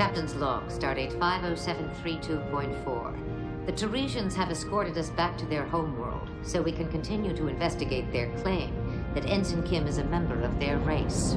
Captain's log, stardate 50732.4. The Teresians have escorted us back to their homeworld, so we can continue to investigate their claim that Ensign Kim is a member of their race.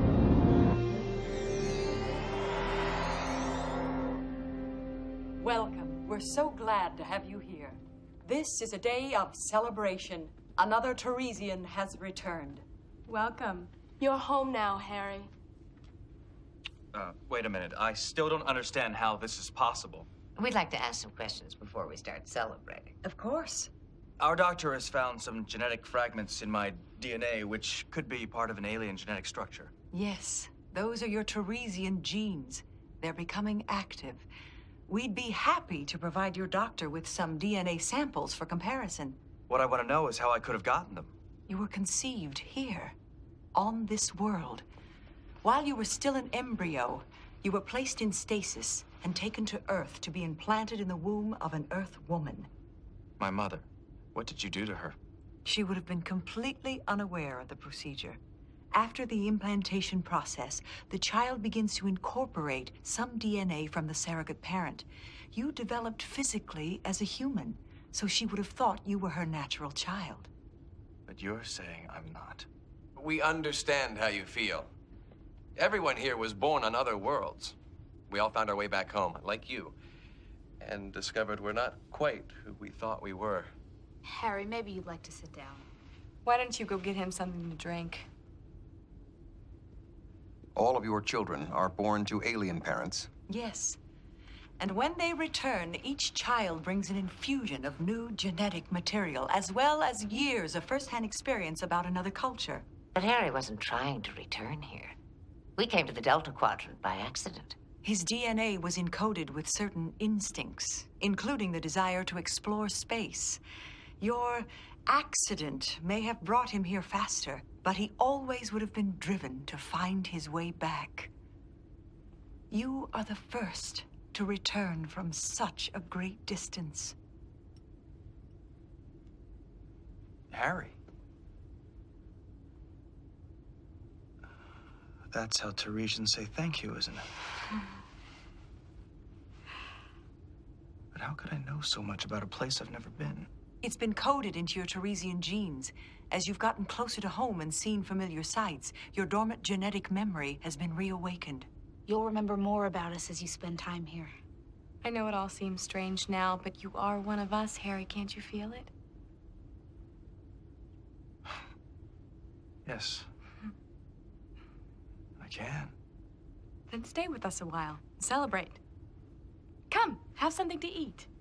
Welcome. We're so glad to have you here. This is a day of celebration. Another Teresian has returned. Welcome. You're home now, Harry. Wait a minute. I still don't understand how this is possible. We'd like to ask some questions before we start celebrating. Of course. Our doctor has found some genetic fragments in my DNA, which could be part of an alien genetic structure. Yes, those are your Teresian genes. They're becoming active. We'd be happy to provide your doctor with some DNA samples for comparison. What I want to know is how I could have gotten them. You were conceived here, on this world. While you were still an embryo, you were placed in stasis and taken to Earth to be implanted in the womb of an Earth woman. My mother. What did you do to her? She would have been completely unaware of the procedure. After the implantation process, the child begins to incorporate some DNA from the surrogate parent. You developed physically as a human, so she would have thought you were her natural child. But you're saying I'm not. We understand how you feel. Everyone here was born on other worlds. We all found our way back home, like you, and discovered we're not quite who we thought we were. Harry, maybe you'd like to sit down. Why don't you go get him something to drink? All of your children are born to alien parents. Yes. And when they return, each child brings an infusion of new genetic material, as well as years of first-hand experience about another culture. But Harry wasn't trying to return here. We came to the Delta Quadrant by accident. His DNA was encoded with certain instincts, including the desire to explore space. Your accident may have brought him here faster, but he always would have been driven to find his way back. You are the first to return from such a great distance. Harry. That's how Teresians say thank you, isn't it? But how could I know so much about a place I've never been? It's been coded into your Teresian genes. As you've gotten closer to home and seen familiar sights, your dormant genetic memory has been reawakened. You'll remember more about us as you spend time here. I know it all seems strange now, but you are one of us, Harry. Can't you feel it? Yes. I can. Then stay with us a while. Celebrate. Come, have something to eat.